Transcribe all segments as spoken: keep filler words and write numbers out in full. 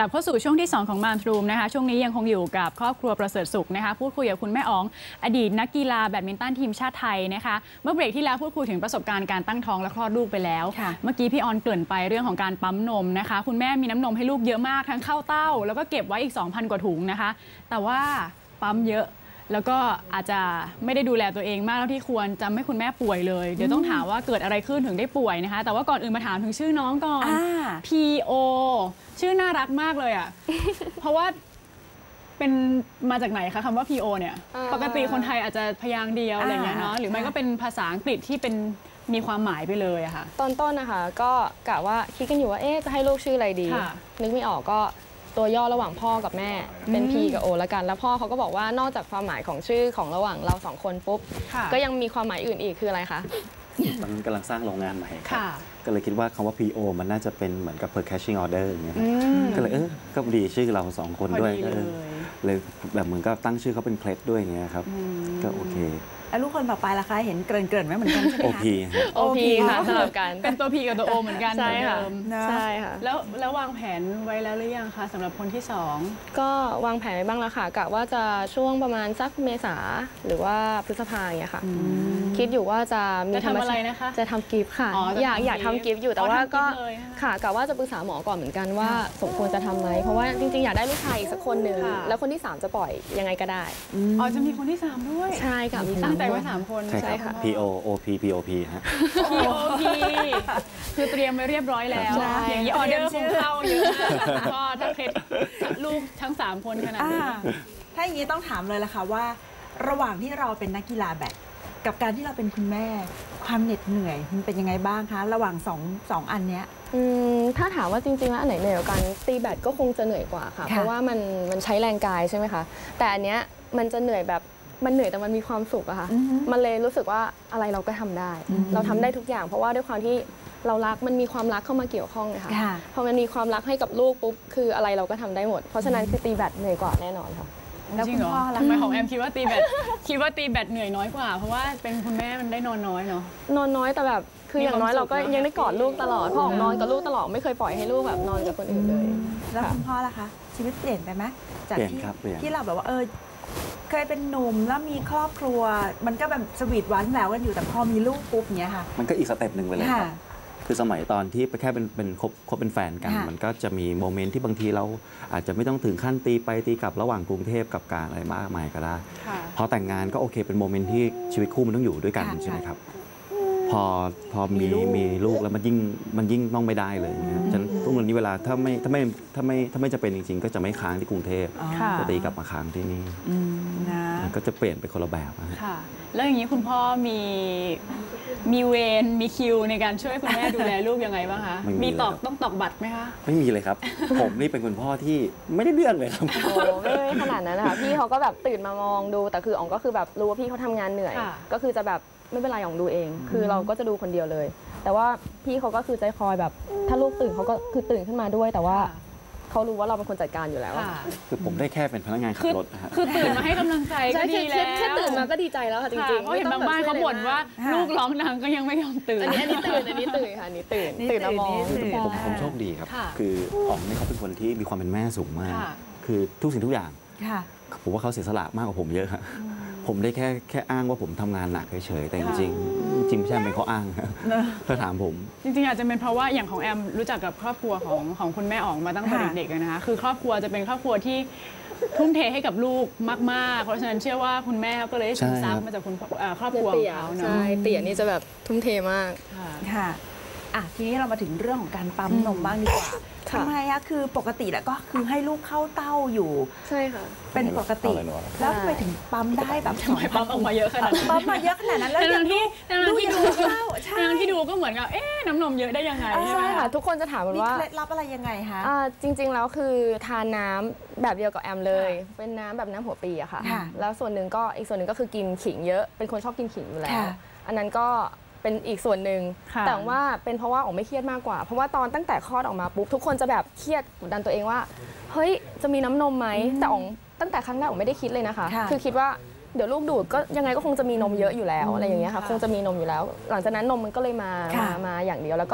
ลับเข้าสู่ช่วงที่สองของ Moms Room นะคะช่วงนี้ยังคงอยู่กับครอบครัวประเสริฐสุขนะคะพูดคุยกับคุณแม่อ๋องอดีตนักกีฬาแบดมินตันทีมชาติไทยนะคะเมื่อเบรกที่แล้วพูดคุยถึงประสบการณ์การตั้งท้องและคลอดลูกไปแล้วเมื่อกี้พี่ออนเกริ่นไปเรื่องของการปั๊มนมนะคะคุณแม่มีน้ำนมให้ลูกเยอะมากทั้งเข้าเต้าแล้วก็เก็บไว้อีก สองพัน กว่าถุงนะคะแต่ว่าปั๊มเยอะแล้วก็อาจจะไม่ได้ดูแลตัวเองมากเท่าที่ควรจำให้คุณแม่ป่วยเลยเดี๋ยวต้องถามว่าเกิดอะไรขึ้นถึงได้ป่วยนะคะแต่ว่าก่อนอื่นมาถามถึงชื่อน้องก่อน พี โอ ชื่อน่ารักมากเลยอ่ะ เพราะว่าเป็นมาจากไหนคะคำว่า พี โอ เนี่ยปกติคนไทยอาจจะพยางค์เดียวอะไรเงี้ยเนาะหรือไม่ก็เป็นภาษาอังกฤษที่เป็นมีความหมายไปเลยอะค่ะตอนต้นนะคะก็กะว่าคิดกันอยู่ว่าเอ๊ะจะให้ลูกชื่ออะไรดีนึกไม่ออกก็ตัวย่อระหว่างพ่อกับแม่เป็น P กับ O แล้วกันแล้วพ่อเขาก็บอกว่านอกจากความหมายของชื่อของระหว่างเราสองคนปุ๊บก็ยังมีความหมายอื่นอีกคืออะไรคะมันกำลังสร้างโรงงานใหม่ครับก็เลยคิดว่าคำว่า พี โอ มันน่าจะเป็นเหมือนกับ per catching order อย่างเงี้ยก็เลยเออก็ดีชื่อเราสองคนด้วยเลยแบบเหมือนก็ตั้งชื่อเขาเป็นเคล็ดด้วยอย่างเงี้ยครับก็โอเคแล้วลูกคนต่อไปล่ะคะเห็นเกริ่นๆไว้เหมือนกันใช่ไหมคะโอ พีโอ พี ค่ะสลับกันเป็นตัว P กับตัว O เหมือนกันใช่ค่ะใช่ค่ะแล้วแล้ววางแผนไว้แล้วหรือยังคะสำหรับคนที่สองก็วางแผนไว้บ้างแล้วค่ะกะว่าจะช่วงประมาณสักเมษาหรือว่าพฤษภาอย่างเงี้ยค่ะคิดอยู่ว่าจะมีทำอะไรนะคะจะทำกิฟต์ค่ะอยากอยากทำกิฟต์อยู่แต่ว่าก็ค่ะกะว่าจะปรึกษาหมอก่อนเหมือนกันว่าสมควรจะทำไหมเพราะว่าจริงๆอยากได้ลูกชายอีกสักคนหนึ่งแล้วคนที่สามจะปล่อยยังไงก็ได้อ๋อจะมีคนที่สามด้วยใช่ค่ะมีตั้งใจไว้สามคนใช่ค่ะ พี โอ โอ พี พี โอ พี ฮะพี โอ พี คือเตรียมไว้เรียบร้อยแล้วอย่างนี้ออเดอร์คงเข้าเยอะก็ถ้าเคล็ดลูกทั้งสามคนขนาดนี้ถ้าอย่างนี้ต้องถามเลยล่ะค่ะว่าระหว่างที่เราเป็นนักกีฬาแบดกับการที่เราเป็นคุณแม่ความเหน็ดเหนื่อยมันเป็นยังไงบ้างคะระหว่างสองสองอันเนี้ยถ้าถามว่าจริงๆแล้วอันไหนเหนื่อยกว่ากันตีแบดก็คงจะเหนื่อยกว่าค่ะเพราะว่ามันมันใช้แรงกายใช่ไหมคะแต่อันเนี้ยมันจะเหนื่อยแบบมันเหนื่อยแต่มันมีความสุขอะค่ะมันเลยรู้สึกว่าอะไรเราก็ทำได้ เราทำได้ทุกอย่างเพราะว่าด้วยความที่เรารักมันมีความรักเข้ามาเกี่ยวข้องนะคะพอมันมีความรักให้กับลูกปุ๊บคืออะไรเราก็ทำได้หมดเพราะฉะนั้นคือตีแบดเหนื่อยกว่าแน่นอนค่ะแล้วคุณพ่อทำไมของแอมคิดว่าตีแบดคิดว่าตีแบดเหนื่อยน้อยกว่าเพราะว่าเป็นคุณแม่มันได้นอนน้อยเนาะนอนน้อยแต่แบบคืออย่างน้อยเราก็ยังได้กอดลูกตลอดพ่อของนอนกับลูกตลอดไม่เคยปล่อยให้ลูกแบบนอนกับคนอื่นเลยแล้วคุณพ่อล่ะคะชีวิตเปลี่ยนไปไหมจากที่ที่เราแบบว่าเออเคยเป็นหนุ่มแล้วมีครอบครัวมันก็แบบสวีทหวานแหววกันอยู่แต่พอมีลูกปุ๊บเนี้ยค่ะมันก็อีกสเต็ปหนึ่งไปเลยครับคือสมัยตอนที่แค่เป็นเป็นคบคบเป็นแฟนกันมันก็จะมีโมเมนต์ที่บางทีเราอาจจะไม่ต้องถึงขั้นตีไปตีกลับระหว่างกรุงเทพกับการอะไรมากมายก็ได้พอแต่งงานก็โอเคเป็นโมเมนต์ที่ชีวิตคู่มันต้องอยู่ด้วยกันใช่ไหมครับพอพอมีมีลูกแล้วมันยิ่งมันยิ่งต้องไม่ได้เลยฉะนั้นทุกวันนี้เวลาถ้าไม่ถ้าไม่ถ้าไม่ถ้าไม่จะเป็นจริงๆก็จะไม่ค้างที่กรุงเทพจะตีกลับมาค้างที่นี่ก็จะเปลี่ยนไปคนละแบบค่ะแล้วอย่างนี้คุณพ่อมีมีเวรมีคิวในการช่วยคุณแม่ดูแลลูกยังไงบ้างคะมีตอกต้องตอกบัตรไหมคะไม่มีเลยครับผมนี่เป็นคุณพ่อที่ไม่ได้เรื่องเลยครับโอ้ไม่ขนาดนั้นนะคะพี่เขาก็แบบตื่นมามองดูแต่คืออ๋องก็คือแบบรู้ว่าพี่เขาทำงานเหนื่อยก็คือจะแบบไม่เป็นไรของดูเองคือเราก็จะดูคนเดียวเลยแต่ว่าพี่เขาก็คือใจคอยแบบถ้าลูกตื่นเขาก็คือตื่นขึ้นมาด้วยแต่ว่าเขารู้ว่าเราเป็นคนจัดการอยู่แล้วคือผมได้แค่เป็นพนักงานขับรถนะฮะคือตื่นมาให้กำลังใจก็ดีแล้วแค่ตื่นมาก็ดีใจแล้วค่ะจริงๆเพราะเห็นบางบ้านเขาบ่นว่าลูกร้องดังก็ยังไม่ยอมตื่นอันนี้อันนี้ตื่นอันนี้ตื่นค่ะอันนี้ตื่นตื่นมามองผมผมโชคดีครับคืออ๋องนี่เขาเป็นคนที่มีความเป็นแม่สูงมากคือทุกสิ่งทุกอย่างผมว่าเขาเสียสละมากกว่าผมเยอะผมได้แค่แค่อ้างว่าผมทำงานหนักเฉยๆแต่จริงๆจริงไม่ใช่เป็นข้ออ้างถ้าถามผมจริงๆอาจจะเป็นเพราะว่าอย่างของแอมรู้จักกับครอบครัวของของคุณแม่อ๋องมาตั้งแต่เด็กๆนะคะคือครอบครัวจะเป็นครอบครัวที่ทุ่มเทให้กับลูกมากๆเพราะฉะนั้นเชื่อว่าคุณแม่ก็เลยซึมซับมาจากคุณครอบครัวของเขาเนาะใช่เตี่ยนี่จะแบบทุ่มเทมากค่ะอ่ะทีนี้เรามาถึงเรื่องของการปั๊มนมบ้างดีกว่าทำไมอะคือปกติแล้วก็คือให้ลูกเข้าเต้าอยู่ใช่ค่ะเป็นปกติแล้วทำไมถึงปั๊มได้แบบทำไมปั๊มออกมาเยอะขนาดนั้นปั๊มมาเยอะขนาดนั้นแล้วอย่างที่อย่างที่ดูอย่างที่ดูก็เหมือนกับเอ๊ะน้ำนมเยอะได้ยังไงใช่ค่ะทุกคนจะถามว่าเคล็ดลับอะไรยังไงคะจริงๆแล้วคือทานน้ำแบบเดียวกับแอมเลยเป็นน้ำแบบน้ำหัวปีอะค่ะแล้วส่วนหนึ่งก็อีกส่วนหนึ่งก็คือกินขิงเยอะเป็นคนชอบกินขิงอยู่แล้วอันนั้นก็เป็นอีกส่วนหนึ่งแต่ว่าเป็นเพราะว่าอ๋องไม่เครียดมากกว่าเพราะว่าตอนตั้งแต่คลอดออกมาปุ๊บทุกคนจะแบบเครียดกดดันตัวเองว่าเฮ้ยจะมีน้ำนมไหมแต่อ๋องตั้งแต่ครั้งแรกอ๋องไม่ได้คิดเลยนะคะคือคิดว่าเดี๋ยวลูกดูดก็ยังไงก็คงจะมีนมเยอะอยู่แล้วอะไรอย่างเงี้ยค่ะคงจะมีนมอยู่แล้วหลังจากนั้นนมมันก็เลยมามามาอย่างเดียวแล้วก็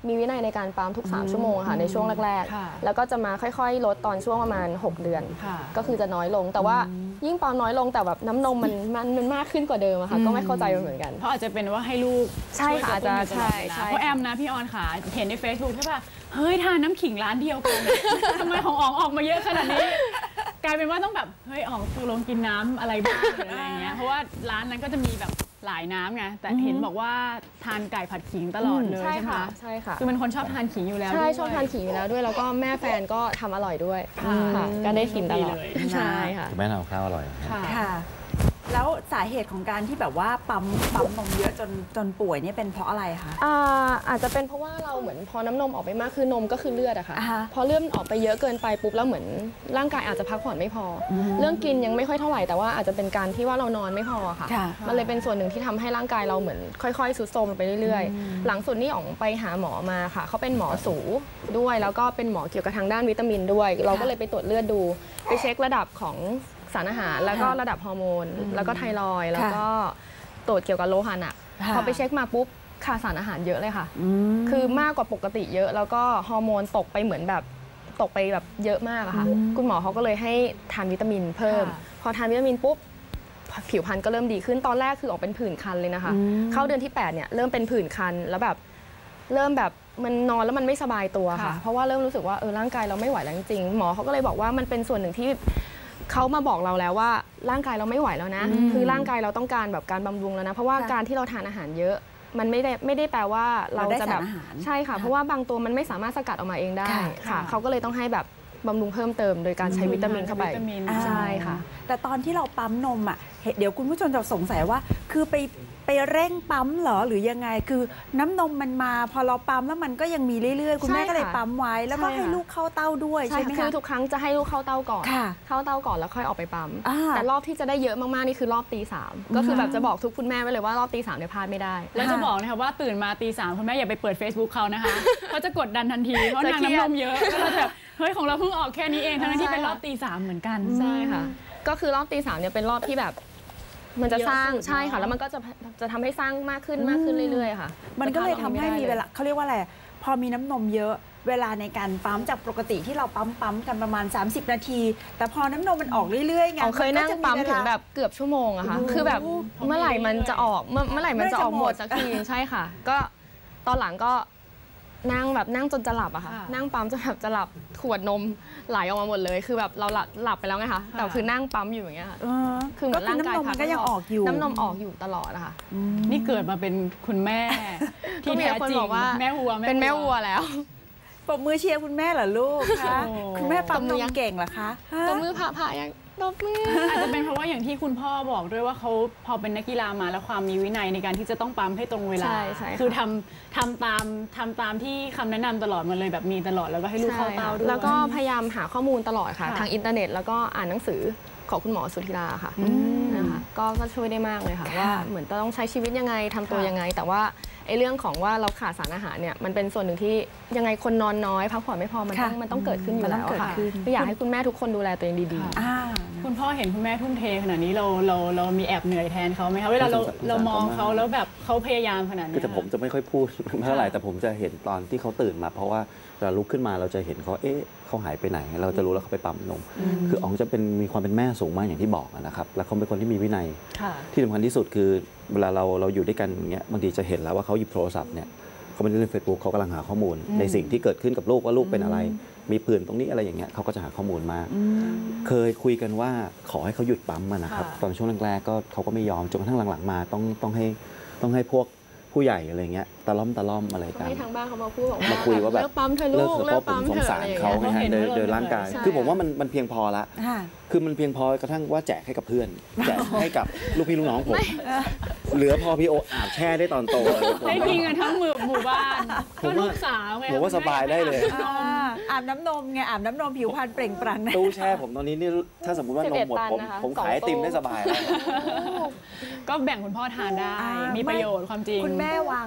มีวินัยในการปั๊มทุกสามชั่วโมงค่ะในช่วงแรกๆแล้วก็จะมาค่อยๆลดตอนช่วงประมาณหกเดือนก็คือจะน้อยลงแต่ว่ายิ่งปั๊มน้อยลงแต่แบบน้ำนมมันมันมากขึ้นกว่าเดิมค่ะก็ไม่เข้าใจเหมือนกันเพราะอาจจะเป็นว่าให้ลูกใช่ค่ะอาจจะใช่ใช่เพราะแอมนะพี่ออนค่ะเห็นใน Facebook ใช่ป่ะเฮ้ยทานน้ำขิงร้านเดียวกันทำไมของอ๋องออกมาเยอะขนาดนี้กลายเป็นว่าต้องแบบเฮ้ยอ๋องตกลงกินน้ำอะไรบ้างอะไรเงี้ยเพราะว่าร้านนั้นก็จะมีแบบหลายน้ำไงแต่เห็นบอกว่าทานไก่ผัดขิงตลอดเลยใช่ไหมใช่ค่ะคือเป็นคนชอบทานขิงอยู่แล้วใช่ชอบทานขิงอยู่แล้วด้วยแล้วก็แม่แฟนก็ทำอร่อยด้วยค่ะก็ได้กินตลอดใช่ค่ะแม่ทำข้าวอร่อยค่ะแล้วสาเหตุของการที่แบบว่าปั๊มปั๊มนมเยอะจนจนป่วยนี่เป็นเพราะอะไรคะอ่าอาจจะเป็นเพราะว่าเราเหมือนพอน้ำนมออกไปมากคือนมก็คือเลือดอะค่ะพอเลือดออกไปเยอะเกินไปปุ๊บแล้วเหมือนร่างกายอาจจะพักผ่อนไม่พอเรื่องกินยังไม่ค่อยเท่าไหร่แต่ว่าอาจจะเป็นการที่ว่าเรานอนไม่พอค่ะมันเลยเป็นส่วนหนึ่งที่ทำให้ร่างกายเราเหมือนค่อยๆทรุดโทรมไปเรื่อยๆหลังสุดนี่อ๋องไปหาหมอมาค่ะเขาเป็นหมอสูด้วยแล้วก็เป็นหมอเกี่ยวกับทางด้านวิตามินด้วยเราก็เลยไปตรวจเลือดดูไปเช็คระดับของสารอาหารแล้วก็ระดับฮอร์โมนแล้วก็ไทรอยด์แล้วก็ตรวจเกี่ยวกับโลหะหนักพอไปเช็คมาปุ๊บขาดสารอาหารเยอะเลยค่ะคือมากกว่าปกติเยอะแล้วก็ฮอร์โมนตกไปเหมือนแบบตกไปแบบเยอะมากอะค่ะคุณหมอเขาก็เลยให้ทานวิตามินเพิ่มพอทานวิตามินปุ๊บผิวพรรณก็เริ่มดีขึ้นตอนแรกคือออกเป็นผื่นคันเลยนะคะเข้าเดือนที่แปดเนี่ยเริ่มเป็นผื่นคันแล้วแบบเริ่มแบบมันนอนแล้วมันไม่สบายตัวค่ะเพราะว่าเริ่มรู้สึกว่าเออร่างกายเราไม่ไหวแล้วจริงๆหมอเขาก็เลยบอกว่ามันเป็นส่วนหนึ่งที่เขามาบอกเราแล้วว่าร่างกายเราไม่ไหวแล้วนะคือร่างกายเราต้องการแบบการบำรุงแล้วนะเพราะว่าการที่เราทานอาหารเยอะมันไม่ได้ไม่ได้แปลว่าเราจะแบบใช่ค่ะเพราะว่าบางตัวมันไม่สามารถสกัดออกมาเองได้ค่ะเขาก็เลยต้องให้แบบบำรุงเพิ่มเติมโดยการใช้วิตามินเข้าไปใช่ค่ะแต่ตอนที่เราปั๊มนมอ่ะเดี๋ยวคุณผู้ชมจะสงสัยว่าคือไปไปเร่งปั๊มเหรอหรือยังไงคือน้ำนมมันมาพอเราปั๊มแล้วมันก็ยังมีเรื่อยๆคุณแม่ก็เลยปั๊มไว้แล้วก็ให้ลูกเข้าเต้าด้วยใช่ไหมคะคือทุกครั้งจะให้ลูกเข้าเต้าก่อนเข้าเต้าก่อนแล้วค่อยออกไปปั๊มแต่รอบที่จะได้เยอะมากๆนี่คือรอบตีสามก็คือแบบจะบอกทุกคุณแม่ไว้เลยว่ารอบตีสามเนี่ยพลาดไม่ได้แล้วจะบอกนะคะว่าตื่นมาตีสามคุณแม่อย่าไปเปิด Facebook เขานะคะเขาจะกดดันทันทีเพราะนางน้ำนมเยอะก็จะแบบเฮ้ยของเราเพิ่งออกแค่นี้เองทั้งที่เป็นรอบตีสามเหมือนกันใช่ค่ะก็คือรอบตีสามเนี่ยเป็นรอบที่แบบมันจะสร้างใช่ค่ะแล้วมันก็จะจะทำให้สร้างมากขึ้นมากขึ้นเรื่อยๆค่ะมันก็เลยทำให้มีเวลาเขาเรียกว่าอะไรพอมีน้ำนมเยอะเวลาในการปั๊มจากปกติที่เราปั๊มปั๊มกันประมาณสามสิบนาทีแต่พอน้ำนมมันออกเรื่อยๆไงเคยนั่งปั๊มถึงแบบเกือบชั่วโมงอะค่ะคือแบบเมื่อไหร่มันจะออกเมื่อเมื่อไหร่มันจะออกหมดสักทีใช่ค่ะก็ตอนหลังก็นั่งแบบนั่งจนจะหลับอะค่ะนั่งปั๊มจนแบบจะหลับขวดนมไหลออกมาหมดเลยคือแบบเราหลับหลับไปแล้วไงคะแต่คือนั่งปั๊มอยู่อย่างเงี้ยค่ะคือเหมือนร่างกายมันก็ยังออกอยู่น้ำนมออกอยู่ตลอดอะค่ะนี่เกิดมาเป็นคุณแม่ที่แท้จริงแม่วัวเป็นแม่วัวแล้วปรบมือเชียร์คุณแม่เหรอลูกคะคุณแม่ปั๊มนมเก่งเหรอคะตบมือผ่าๆยังตบมืออาจจะเป็นเพราะว่าอย่างที่คุณพ่อบอกด้วยว่าเขาพอเป็นนักกีฬามาแล้วความมีวินัยในการที่จะต้องปั๊มให้ตรงเวลาคือทำทำตามทำตามที่คำแนะนำตลอดมันเลยแบบมีตลอดแล้วก็ให้ลูกเข้าเต้าด้วยแล้วก็พยายามหาข้อมูลตลอดค่ะทางอินเทอร์เน็ตแล้วก็อ่านหนังสือของคุณหมอสุธีราค่ะนะคะก็ช่วยได้มากเลยค่ะว่าเหมือนต้องใช้ชีวิตยังไงทำตัวยังไงแต่ว่าไอ้เรื่องของว่าเราขาดสารอาหารเนี่ยมันเป็นส่วนหนึ่งที่ยังไงคนนอนน้อยพักผ่อนไม่พอมันต้องมันต้องเกิดขึ้นอยู่แล้วค่ะก็อยากให้คุณแม่ทุกคนดูแลตัวเองดีๆคุณพ่อเห็นคุณแม่ทุ่มเทขนาดนี้เราเราเรามีแอบเหนื่อยแทนเขาไหมคะเวลาเราเรามองเขาแล้วแบบเขาพยายามขนาดนี้แต่ผมจะไม่ค่อยพูดเท่าไหร่แต่ผมจะเห็นตอนที่เขาตื่นมาเพราะว่าเราลุกขึ้นมาเราจะเห็นเขาเอ๊ะเขาหายไปไหนเราจะรู้แล้วเขาไปปั๊มนมคืออ๋องจะเป็นมีความเป็นแม่สูงมากอย่างที่บอกนะครับแล้วเขาเป็นคนที่มีวินัยที่สำคัญที่สุดคือเวลาเราเราอยู่ด้วยกันอย่างเงี้ยบางทีจะเห็นแล้วว่าเขาหยิบโทรศัพท์เนี่ยเขาไม่ได้เล่น Facebook เขากำลังหาข้อมูลในสิ่งที่เกิดขึ้นกับลูกว่าลูกเป็นอะไรมีผื่นตรงนี้อะไรอย่างเงี้ยเขาก็จะหาข้อมูลมาเคยคุยกันว่าขอให้เขาหยุดปั๊มนะครับตอนช่วงแรกๆก็เขาก็ไม่ยอมจนกระทั่งหลังๆมาต้องต้องให้ต้องให้พวกผู้ใหญ่อะไรเงี้ยตะล่อมตะล่อมอะไรกันให้ทางบ้านเขามาพูดบอกว่ามาคุยว่าแบบเลิกปั๊มเธอลูกเลิกปั๊มผมสงสารเขาไงฮะโดยโดยร่างกายคือผมว่ามันมันเพียงพอละคือมันเพียงพอกระทั่งว่าแจกให้กับเพื่อนแจกให้กับลูกพี่ลูกน้องผมเหลือพอพี่โออาบแช่ได้ตอนโตได้กินกันทั้งหมู่หมู่บ้านก็ลูกสาวไงผมว่าสบายได้เลยอาบน้ำนมไงอาบน้ำนมผิวพรรณเปล่งปลั่งตู้แช่ผมตอนนี้นี่ถ้าสมมติว่านมหมดผมผมขายไอติมได้สบายแล้วก็แบ่งคุณพ่อทานได้มีประโยชน์ความจริงคุณแม่วางแผนไว้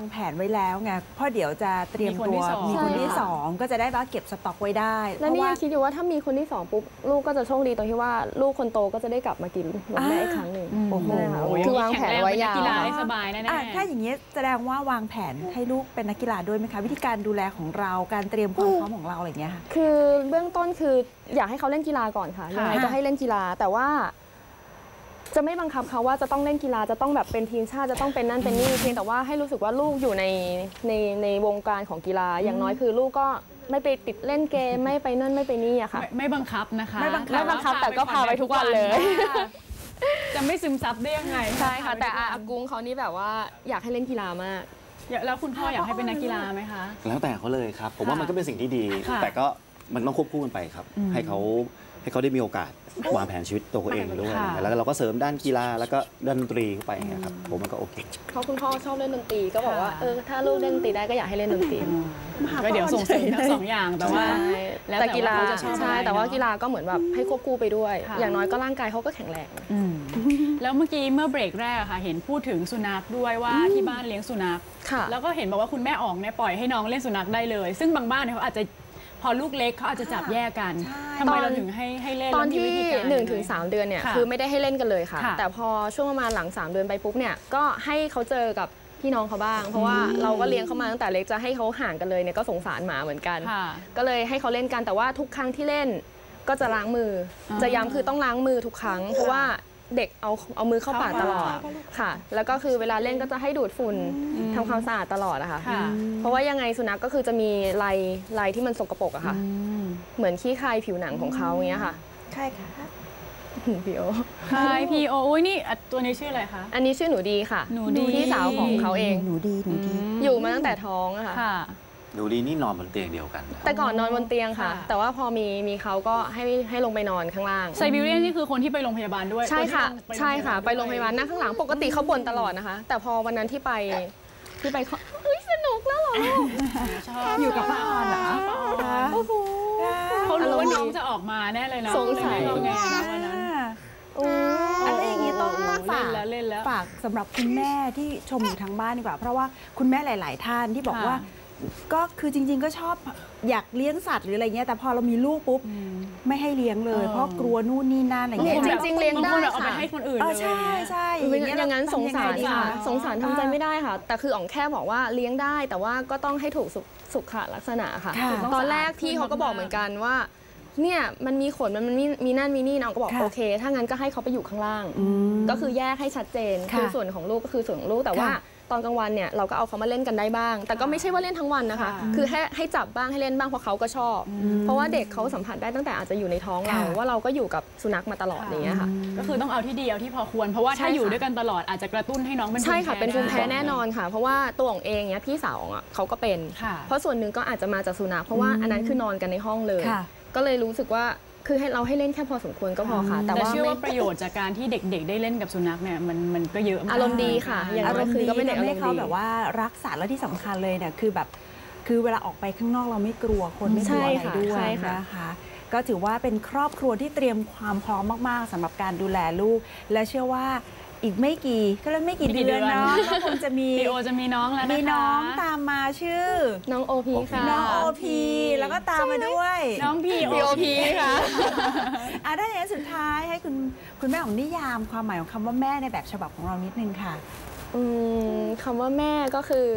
ว้แล้วไงเพราะเดี๋ยวจะเตรียมตัวมีคนที่สองก็จะได้ว่าเก็บสต็อกไว้ได้แล้วนี่ยังคิดอยู่ว่าถ้ามีคนที่สองปุ๊บลูกก็จะโชคดีตรงที่ว่าลูกคนโตก็จะได้กลับมากินนมแม่อีกครั้งหนึ่งโอ้โหคือวางแผนไว้ยาวกีฬาสบายแน่ๆถ้าอย่างนี้แสดงว่าวางแผนให้ลูกเป็นนักกีฬาด้วยไหมคะวิธีการดูแลของเราการเตรียมความพร้อมของเราอะไรอย่างเงี้ยค่ะคือเบื้องต้นคืออยากให้เขาเล่นกีฬาก่อนค่ะยังไงก็ให้เล่นกีฬาแต่ว่าจะไม่บังคับเขาว่าจะต้องเล่นกีฬาจะต้องแบบเป็นทีมชาติจะต้องเป็นนั่นเป็นนี่เพียงแต่ว่าให้รู้สึกว่าลูกอยู่ในในในวงการของกีฬาอย่างน้อยคือลูกก็ไม่ไปติดเล่นเกมไม่ไปนั่นไม่ไปนี่อะค่ะไม่บังคับนะคะไม่บังคับแต่ก็พาไปทุกวันเลยจะไม่ซึมซับได้ยังไงใช่ค่ะแต่อากุ้งเขานี่แบบว่าอยากให้เล่นกีฬามากแล้วคุณพ่ออยากให้เป็นนักกีฬาไหมคะแล้วแต่เขาเลยครับผมว่ามันก็เป็นสิ่งที่ดีแต่ก็มันต้องควบคู่กันไปครับให้เขาให้เขาได้มีโอกาสวางแผนชีวิตตัวเขาเองด้วยแล้วเราก็เสริมด้านกีฬาแล้วก็ด้านดนตรีเข้าไปครับผมมันก็โอเคเพราะคุณพ่อชอบเล่นดนตรีก็บอกว่าเออถ้าลูกเล่นดนตรีได้ก็อยากให้เล่นดนตรีก็เดี๋ยวส่งเสริมทั้งสองอย่างแต่ว่าแต่กีฬาใช่แต่ว่ากีฬาก็เหมือนแบบให้ควบคู่ไปด้วยอย่างน้อยก็ร่างกายเขาก็แข็งแรงแล้วเมื่อกี้เมื่อเบรกแรกค่ะเห็นพูดถึงสุนัขด้วยว่าที่บ้านเลี้ยงสุนัขแล้วก็เห็นบอกว่าคุณแม่อ๋องเนี่ยปล่อยให้น้องเล่นสุนัขได้เลยซึ่งบางบ้านเขาอาจจะพอลูกเล็กเขาอาจจะจับแยกกันทำไมเราถึงให้ให้เล่นตอนที่หนึ่งถึงสามเดือนเนี่ยคือไม่ได้ให้เล่นกันเลยค่ะแต่พอช่วงประมาณหลังสามเดือนไปปุ๊บเนี่ยก็ให้เขาเจอกับพี่น้องเขาบ้างเพราะว่าเราก็เลี้ยงเขามาตั้งแต่เล็กจะให้เขาห่างกันเลยเนี่ยก็สงสารหมาเหมือนกันก็เลยให้เขาเล่นกันแต่ว่าทุกครั้งที่เล่นก็จะล้างมือจะย้ำคือต้องล้างมือทุกครั้งเพราะว่าเด็กเอาเอามือเข้าปากตลอดค่ะแล้วก็คือเวลาเล่นก็จะให้ดูดฝุ่นทำความสะอาดตลอดอะค่ะเพราะว่ายังไงสุนัขก็คือจะมีลายลายที่มันสกปรกอะค่ะเหมือนขี้คายผิวหนังของเขาอย่างเงี้ยค่ะใช่ค่ะพีโอคายพีโออุ้ยนี่ตัวนี้ชื่ออะไรคะอันนี้ชื่อหนูดีค่ะหนูดีพี่สาวของเขาเองหนูดีหนูดีอยู่มาตั้งแต่ท้องอะค่ะหนูดีนี่นอนบนเตียงเดียวกันแต่ก่อนนอนบนเตียงค่ะแต่ว่าพอมีมีเขาก็ให้ให้ลงไปนอนข้างล่างไซบีเรียนนี่คือคนที่ไปโรงพยาบาลด้วยใช่ค่ะใช่ค่ะไปโรงพยาบาลนั่งข้างหลังปกติเขาบ่นตลอดนะคะแต่พอวันนั้นที่ไปที่ไปเขาเฮ้ยสนุกแล้วเหรออยู่กับป้าออนเหรอโอ้โหเขารู้ว่าน้องจะออกมาแน่เลยนะสงสัยไงนะวันนั้นอันนี้อย่างนี้ต้องฝากฝากสำหรับคุณแม่ที่ชมอยู่ทางบ้านดีกว่าเพราะว่าคุณแม่หลาย ๆ ท่านที่บอกว่าก็คือจริงๆก็ชอบอยากเลี้ยงสัตว์หรืออะไรเงี้ยแต่พอเรามีลูกปุ๊บไม่ให้เลี้ยงเลยเพราะกลัวนู่นนี่นั่นอะไรเงี้ยจริงๆเลี้ยงได้ค่ะเอาไปให้คนอื่นเลยใช่ใช่อย่างนั้นสงสารค่ะสงสารทำใจไม่ได้ค่ะแต่คืออ๋องแค่บอกว่าเลี้ยงได้แต่ว่าก็ต้องให้ถูกสุขลักษณะค่ะตอนแรกพี่เขาก็บอกเหมือนกันว่าเนี่ยมันมีขนมันมีมีนั่นมีนี่น้องก็บอกโอเคถ้างั้นก็ให้เขาไปอยู่ข้างล่างก็คือแยกให้ชัดเจนคือส่วนของลูกก็คือส่วนของลูกแต่ว่าตอนกลางวันเนี่ยเราก็เอาเขามาเล่นกันได้บ้างแต่ก็ไม่ใช่ว่าเล่นทั้งวันนะคะคือให้ให้จับบ้างให้เล่นบ้างเพราะเขาก็ชอบเพราะว่าเด็กเขาสัมผัสได้ตั้งแต่อาจจะอยู่ในท้องเราว่าเราก็อยู่กับสุนัขมาตลอดอย่างเงี้ยค่ะก็คือต้องเอาที่ดีเอาที่พอควรเพราะว่าถ้าอยู่ด้วยกันตลอดอาจจะกระตุ้นให้น้องเป็นใช่ค่ะเป็นภูมิแพ้แน่นอนค่ะเพราะว่าตัวของเองเนี่ยพี่สาวอ่ะเขาก็เป็นเพราะส่วนหนึ่งก็อาจจะมาจากสุนัขเพราะว่าอันนั้นคือนอนกันในห้องเลยก็เลยรู้สึกว่าคือให้เราให้เล่นแค่พอสมควรก็พอค่ะแต่ว่าเชื่อว่าประโยชน์จากการที่เด็กๆได้เล่นกับสุนัขเนี่ยมันมันก็เยอะมากอารมณ์ดีค่ะอย่างนั้นคือก็ไม่ได้ให้เขาแบบว่ารักษาและที่สำคัญเลยเนี่ยคือแบบคือเวลาออกไปข้างนอกเราไม่กลัวคนไม่กลัวอะไรด้วยนะคะก็ถือว่าเป็นครอบครัวที่เตรียมความพร้อมมากๆสำหรับการดูแลลูกและเชื่อว่าอีกไม่กี่ก็เลยไม่กี่เดือนเนาะก็คงจะมีพีโอจะมีน้องแล้วนะคะมีน้องตามมาชื่อน้องโอพีค่ะน้องโอพีแล้วก็ตามมาด้วยน้องพีโอพีค่ะอ่ะได้อย่างสุดท้ายให้คุณคุณแม่ของนิยามความหมายของคำว่าแม่ในแบบฉบับของเรานิดนึงค่ะอืมคำว่าแม่ก็คือ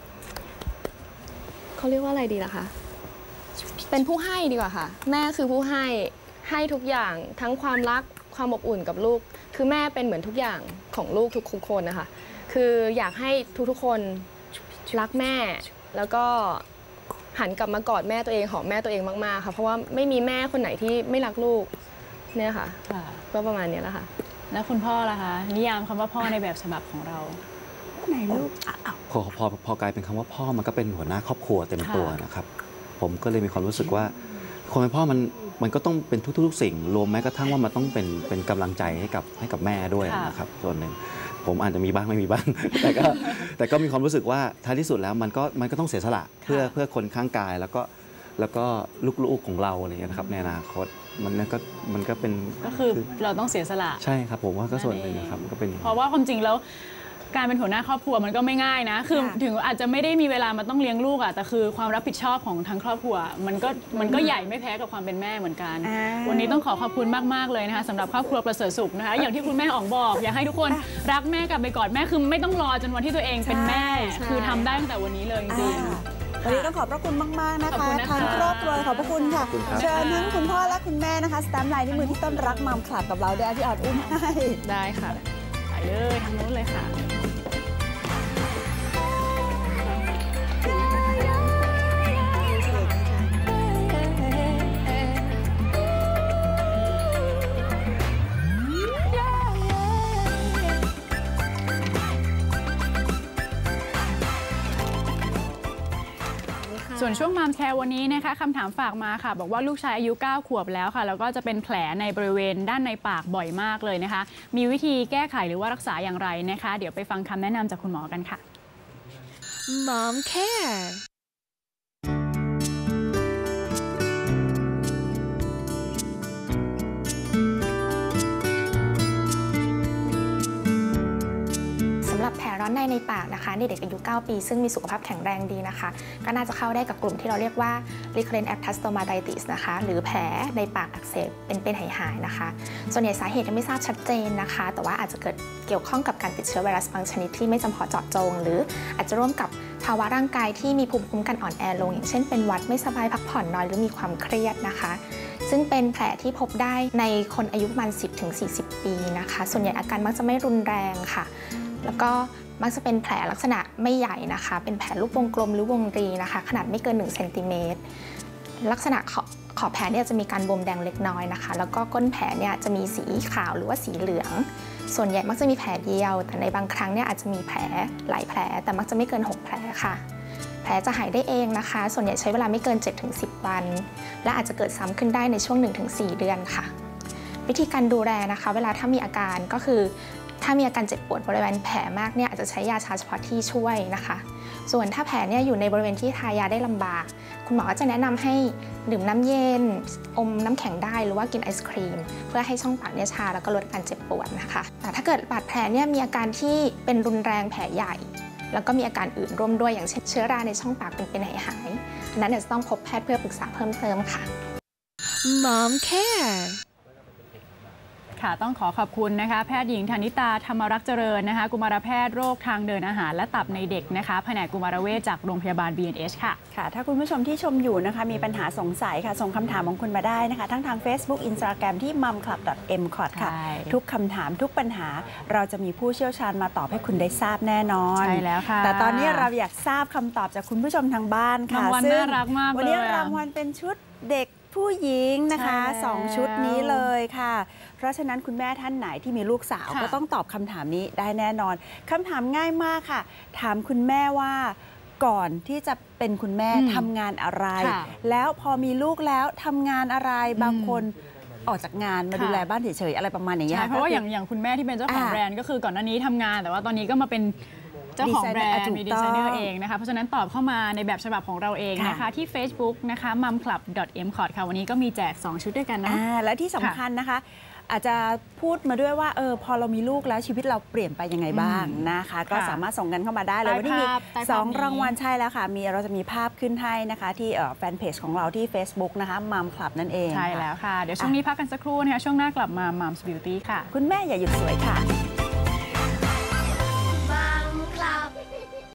เขาเรียกว่าอะไรดีล่ะคะเป็นผู้ให้ดีกว่าค่ะแม่คือผู้ให้ให้ทุกอย่างทั้งความรักความอบอุ่นกับลูกคือแม่เป็นเหมือนทุกอย่างของลูกทุกคนนะคะคืออยากให้ทุกๆคนรักแม่แล้วก็หันกลับมากอดแม่ตัวเองหอมแม่ตัวเองมากๆค่ะเพราะว่าไม่มีแม่คนไหนที่ไม่รักลูกเนี่ยค่ะก็ประมาณนี้แหละค่ะแล้วคุณพ่อล่ะคะนิยามคำว่าพ่อในแบบฉบับของเราไหนลูกพอพอพอกลายเป็นคำว่าพ่อมันก็เป็นหัวหน้าครอบครัวเต็มตัวนะครับผมก็เลยมีความรู้สึกว่าคนเป็นพ่อมันมันก็ต้องเป็นทุกๆสิ่งรวมแม้กระทั่งว่ามันต้องเป็นเป็นกำลังใจให้กับให้กับแม่ด้วยนะครับส่วนหนึ่งผมอาจจะมีบ้างไม่มีบ้างแต่ก็แต่ก็มีความรู้สึกว่าท้ายที่สุดแล้วมันก็มันก็ต้องเสียสละเพื่อเพื่อคนข้างกายแล้วก็แล้วก็ลูกๆของเราอะไรอย่างเงี้ยนะครับในอนาคตมันก็มันก็เป็นก็คือเราต้องเสียสละใช่ครับผมว่าก็ส่วนหนึ่งนะครับก็เป็นเพราะว่าความจริงแล้วการเป็นหัวหน้าครอบครัวมันก็ไม่ง่ายนะคือถึงอาจจะไม่ได้มีเวลามาต้องเลี้ยงลูกอะแต่คือความรับผิดชอบของทั้งครอบครัวมันก็มันก็ใหญ่ไม่แพ้กับความเป็นแม่เหมือนกันวันนี้ต้องขอขอบคุณมากๆเลยนะคะสำหรับครอบครัวประเสริฐสุขนะคะอย่างที่คุณแม่อ๋องบอกอยากให้ทุกคนรักแม่กลับไปกอดแม่คือไม่ต้องรอจนวันที่ตัวเองเป็นแม่คือทำได้ตั้งแต่วันนี้เลยจริงๆวันนี้ต้องขอบพระคุณมากๆนะคะทางครอบครัวขอบพระคุณค่ะเชิญทั้งคุณพ่อและคุณแม่นะคะสแตมป์ลายนิ้วมือที่ต้นรักมัมคลับกับเราได้ที่อาจอุ้มให้ได้ค่ะไปเลยทางโน้นเลยค่ะส่วนช่วงมามแชร์วันนี้นะคะคำถามฝากมาค่ะบอกว่าลูกชายอายุเก้าขวบแล้วค่ะแล้วก็จะเป็นแผลในบริเวณด้านในปากบ่อยมากเลยนะคะมีวิธีแก้ไขหรือว่ารักษาอย่างไรนะคะเดี๋ยวไปฟังคำแนะนำจากคุณหมอกันค่ะ Mom Care แผลร้อนในในปากนะคะในเด็กอายุเก้าปีซึ่งมีสุขภาพแข็งแรงดีนะคะก็น่าจะเข้าได้กับกลุ่มที่เราเรียกว่า recurrent acute stomatitis นะคะหรือแผลในปากอักเสบเป็นเป็นหายๆนะคะส่วนใหญ่สาเหตุยังไม่ทราบชัดเจนนะคะแต่ว่าอาจจะเกิดเกี่ยวข้องกับการติดเชื้อไวรัสบางชนิดที่ไม่จำเพาะเจาะจงหรืออาจจะร่วมกับภาวะร่างกายที่มีภูมิคุ้มกันอ่อนแอลงอย่างเช่นเป็นหวัดไม่สบายพักผ่อนน้อยหรือมีความเครียดนะคะซึ่งเป็นแผลที่พบได้ในคนอายุประมาณ สิบถึงสี่สิบ ปีนะคะส่วนใหญ่อาการมักจะไม่รุนแรงค่ะแล้วก็มักจะเป็นแผลลักษณะไม่ใหญ่นะคะเป็นแผลรูปวงกลมหรือวงรีนะคะขนาดไม่เกินหนึ่งเซนติเมตรลักษณะขอบขอบแผลเนี่ยจะมีการบวมแดงเล็กน้อยนะคะแล้วก็ก้นแผลเนี่ยจะมีสีขาวหรือว่าสีเหลืองส่วนใหญ่มักจะมีแผลเดียวแต่ในบางครั้งเนี่ยอาจจะมีแผลหลายแผลแต่มักจะไม่เกินหกแผลค่ะแผลจะหายได้เองนะคะส่วนใหญ่ใช้เวลาไม่เกิน เจ็ดถึงสิบ วันและอาจจะเกิดซ้ำขึ้นได้ในช่วง หนึ่งถึงสี่ เดือนค่ะวิธีการดูแลนะคะเวลาถ้ามีอาการก็คือถ้ามีอาการเจ็บปวดบริเวณแผลมากเนี่ยอาจจะใช้ยาชาเฉพาะที่ช่วยนะคะส่วนถ้าแผลเนี่ยอยู่ในบริเวณที่ทายาได้ลำบากคุณหมอก็จะแนะนำให้ดื่มน้ำเย็นอมน้ำแข็งได้หรือว่ากินไอศครีมเพื่อให้ช่องปากเนี่ยชาแล้วก็ลดการเจ็บปวดนะคะแต่ถ้าเกิดบาดแผลเนี่ยมีอาการที่เป็นรุนแรงแผลใหญ่แล้วก็มีอาการอื่นร่วมด้วยอย่างเช่นเชื้อราในช่องปากเป็นเป็นหายๆอันนั้นจะต้องพบแพทย์เพื่อปรึกษาเพิ่มเติมค่ะ Mom Care ค่ะต้องขอขอบคุณนะคะแพทย์หญิงธนิตาธรรมรักษ์เจริญนะคะกุมารแพทย์โรคทางเดินอาหารและตับในเด็กนะคะแผนกกุมารเวชจากโรงพยาบาล บี เอ็น เอช ค่ะค่ะถ้าคุณผู้ชมที่ชมอยู่นะคะมีปัญหาสงสัยค่ะส่งคำถามของคุณมาได้นะคะทั้งทาง Facebook Instagram ที่ มัมคลับ ดอท เอ็ม คอท ค่ะทุกคำถามทุกปัญหาเราจะมีผู้เชี่ยวชาญมาตอบให้คุณได้ทราบแน่นอนใช่แล้วค่ะแต่ตอนนี้เราอยากทราบคำตอบจากคุณผู้ชมทางบ้านค่ะรางวัลน่ารักมากเลยวันนี้รางวัลเป็นชุดเด็กผู้หญิงนะคะสองชุดนี้เลยค่ะเพราะฉะนั้นคุณแม่ท่านไหนที่มีลูกสาวก็ต้องตอบคำถามนี้ได้แน่นอนคำถามง่ายมากค่ะถามคุณแม่ว่าก่อนที่จะเป็นคุณแม่ทำงานอะไรแล้วพอมีลูกแล้วทำงานอะไรบางคนออกจากงานมาดูแลบ้านเฉยๆอะไรประมาณอย่างนี้เพราะว่าอย่างอย่างคุณแม่ที่เป็นเจ้าของแบรนด์ก็คือก่อนหน้านี้ทำงานแต่ว่าตอนนี้ก็มาเป็นเจ้าของแบรนด์มีดีไซเนอร์เองนะคะเพราะฉะนั้นตอบเข้ามาในแบบฉบับของเราเองนะคะที่ Facebook นะคะ มัมคลับ ดอท เอ็ม คอท ค่ะวันนี้ก็มีแจกสองชุดด้วยกันนะและที่สำคัญนะคะอาจจะพูดมาด้วยว่าเออพอเรามีลูกแล้วชีวิตเราเปลี่ยนไปยังไงบ้างนะคะก็สามารถส่งกันเข้ามาได้เลยวันนี้มีสองรางวัลใช่แล้วค่ะมีเราจะมีภาพขึ้นให้นะคะที่แฟนเพจของเราที่ Facebook นะคะ มัมคลับนั่นเองใช่แล้วค่ะเดี๋ยวช่วงนี้พักกันสักครู่นะคะช่วงหน้ากลับมา Mom's Beauty ค่ะคุณแม่อย่าหยุดสวยค่ะ